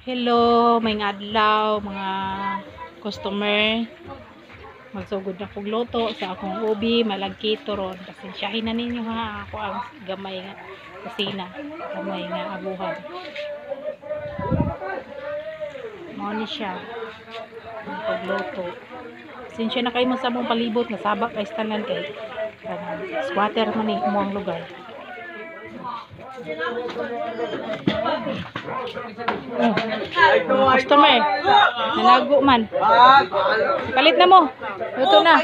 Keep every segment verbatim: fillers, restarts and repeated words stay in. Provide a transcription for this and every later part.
Hello, may adlaw mga customer. Magsugod na kog luto sa akong ubi, malagkito ron. Pasensyahin na ninyo ha, ako ang gamay nga kusina, gamay nga abuhan. Mao ni siya. Ang pagluto. Pasensya na kayo mo sa mong palibot, nasabak kay stanan kay kanang squatter man ni mo ang lugar. Oh, customer, nalago man. Palit na mo. Luto na.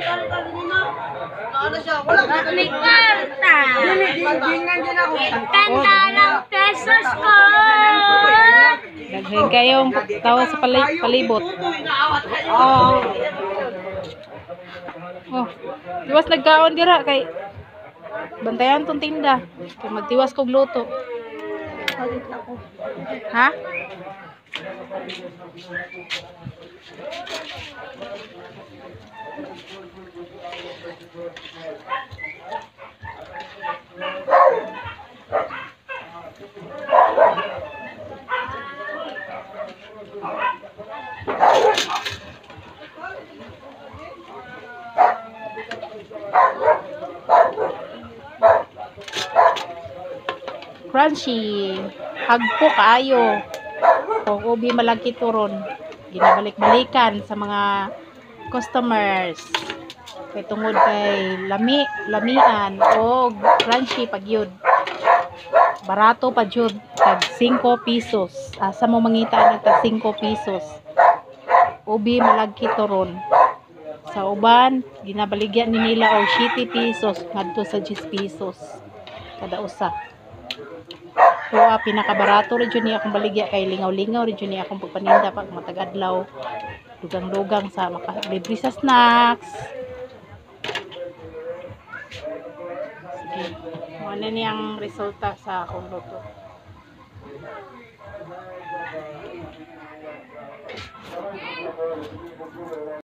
May kwarta. Ganda ng pesos ko. Daghan kayong tawa sa pali palibot. Oh. Oh. Diwas nagkaon dira kay bantayan tong tinda. Kay magtiwas kog luto. Ha? Crunchy, hagpo kaayo. Kung ubi malagkit ron, ginabalik-balikan sa mga customers. Kay tungod kay lami, lamian o crunchy pagyud. Barato pa jud, tag five pesos. Asa mo mangita nag tag five pesos. Ubi malagkit ron. Sa uban, ginabaligyan ni nila og seven pesos ngadto sa ten pesos kada usa. So, ah, pinakabarato rin yun niya akong baligya kay lingaw-lingaw rin yun niya akong pagpaninda pag matag-adlaw. Dugang-dugang sa makalibre sa snacks. Sige. Ano niyang resulta sa akong luto.